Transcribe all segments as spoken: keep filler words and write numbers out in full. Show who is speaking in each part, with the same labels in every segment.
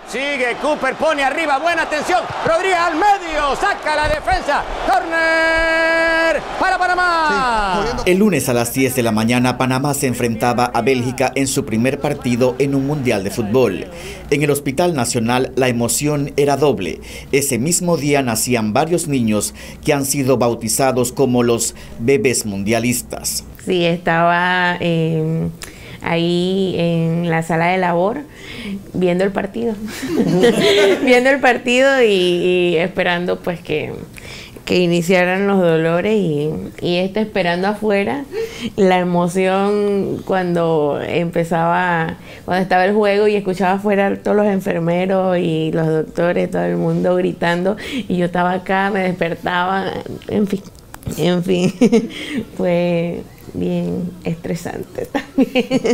Speaker 1: Sigue Cooper, pone arriba, buena atención. Rodríguez al medio, saca la defensa. Corner para Panamá.
Speaker 2: El lunes a las diez de la mañana, Panamá se enfrentaba a Bélgica en su primer partido en un mundial de fútbol. En el Hospital Nacional la emoción era doble. Ese mismo día nacían varios niños que han sido bautizados como los bebés mundialistas.
Speaker 3: Sí, estaba eh, ahí en la sala de labor viendo el partido, viendo el partido y, y esperando pues que, que iniciaran los dolores y, y este esperando afuera la emoción cuando empezaba, cuando estaba el juego y escuchaba afuera todos los enfermeros y los doctores, todo el mundo gritando y yo estaba acá, me despertaba, en fin, en fin, fue bien estresante también.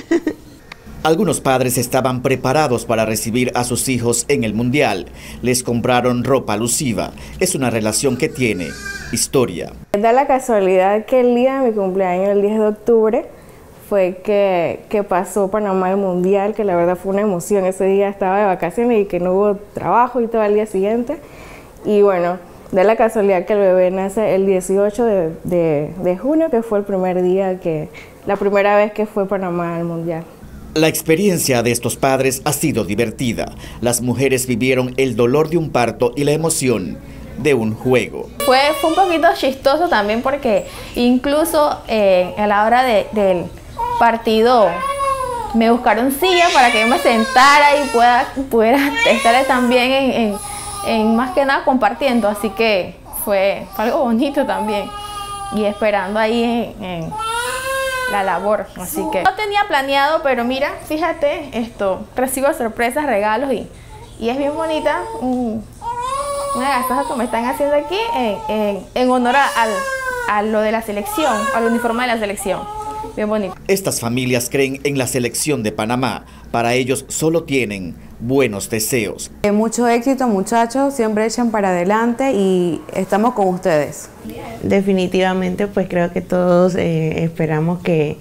Speaker 2: Algunos padres estaban preparados para recibir a sus hijos en el mundial. Les compraron ropa alusiva. Es una relación que tiene historia.
Speaker 4: Da la casualidad que el día de mi cumpleaños, el diez de octubre, fue que, que pasó Panamá el mundial, que la verdad fue una emoción. Ese día estaba de vacaciones y que no hubo trabajo y todo el día siguiente. Y bueno, da la casualidad que el bebé nace el dieciocho de, de, de junio, que fue el primer día, que la primera vez que fue Panamá al mundial.
Speaker 2: La experiencia de estos padres ha sido divertida. Las mujeres vivieron el dolor de un parto y la emoción de un juego.
Speaker 5: Fue, fue un poquito chistoso también porque incluso eh, a la hora de, del partido me buscaron silla para que yo me sentara y pueda, pudiera estar también en, en, en más que nada compartiendo. Así que fue, fue algo bonito también y esperando ahí en, en la labor, así que no tenía planeado, pero mira, fíjate, esto, recibo sorpresas, regalos y, y es bien bonita, un, una gastosa que me están haciendo aquí en, en, en honor a, a, a lo de la selección, al uniforme de la selección, bien bonito.
Speaker 2: Estas familias creen en la selección de Panamá, para ellos solo tienen buenos deseos.
Speaker 6: Mucho éxito, muchachos, siempre echen para adelante y estamos con ustedes.
Speaker 3: Definitivamente, pues creo que todos eh, esperamos que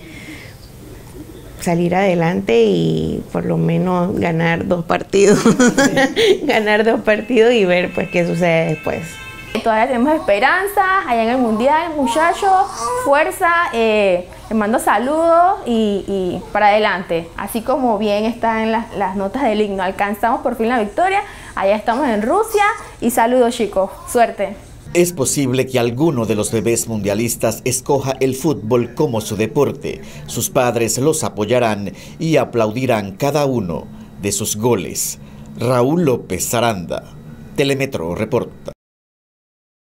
Speaker 3: salir adelante y por lo menos ganar dos partidos, ganar dos partidos y ver pues qué sucede después.
Speaker 5: Todavía tenemos esperanza allá en el mundial, muchachos, fuerza, eh, les mando saludos y, y para adelante. Así como bien está en las, las notas del himno, alcanzamos por fin la victoria, allá estamos en Rusia y saludos chicos, suerte.
Speaker 2: Es posible que alguno de los bebés mundialistas escoja el fútbol como su deporte. Sus padres los apoyarán y aplaudirán cada uno de sus goles. Raúl López Aranda, Telemetro reporta.